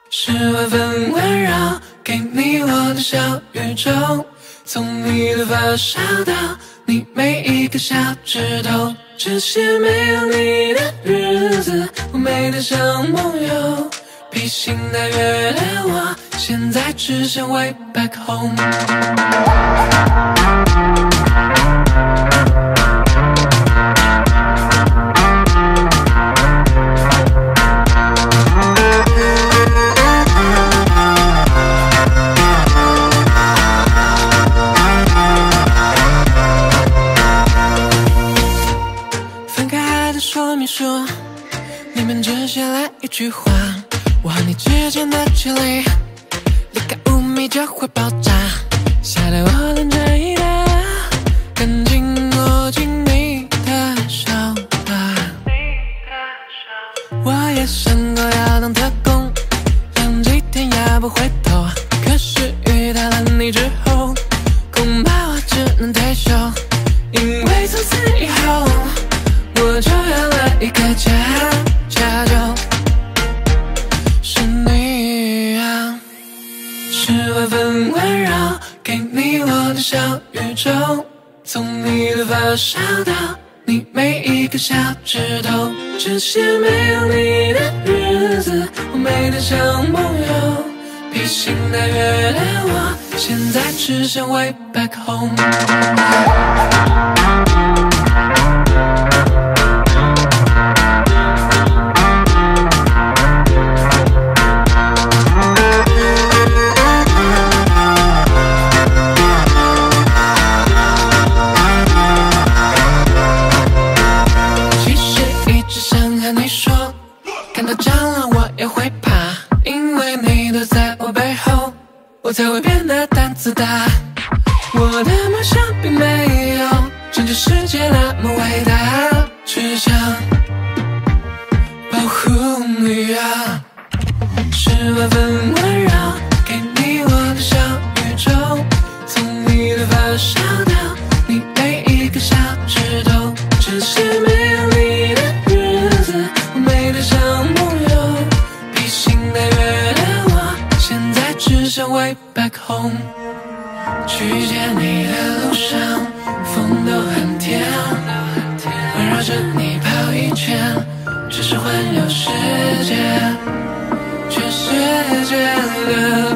10万分温柔，给你我的小宇宙，从你的发梢到你每一个小指头，这些没有你的日子，我美得像梦游。披星戴月的我，现在只想 way back home。翻开爱的说明书，里面只写了一句话。我和你之间的距离，离开5米就会爆炸。吓得我连着一打，赶紧握紧你的手吧。我也想过要当特工，让几天也不回头。可是遇到了你之后，恐怕我只能退休。因为从此以后，我就有了一个家，家就是你啊。10万分温柔，给你我的小宇宙，从你的发梢到你每一个小指头，这些没有你的日子，我美得像梦游。披星戴月的我，现在只想 way back home。我才会变得胆子大，我的梦想并没有拯救世界那么伟大，只想保护你啊。10万分温柔，给你我的小宇宙，从你的发梢到你每一个小指头，这些没有你的日子，我美得像梦游。披星戴月的我，现在只想 way back home。 去见你的路上，风都很甜，围绕着你跑一圈，只是环游世界，全世界的